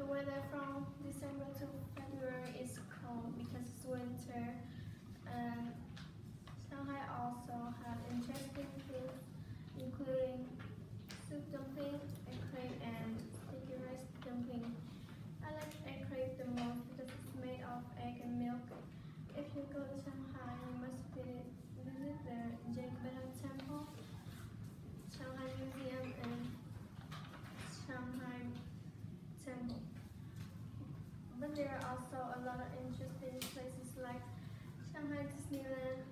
The weather from December to February is cold because it's winter. And Shanghai also have interesting foods, including soup dumpling, egg crepe, and sticky rice dumpling. I like egg crepe the most because it's made of egg and milk. If you go to Shanghai, you must visit the Jingdao Temple, Shanghai Museum, and Shanghai Temple. But there are also a lot of interesting places like Shanghai Disneyland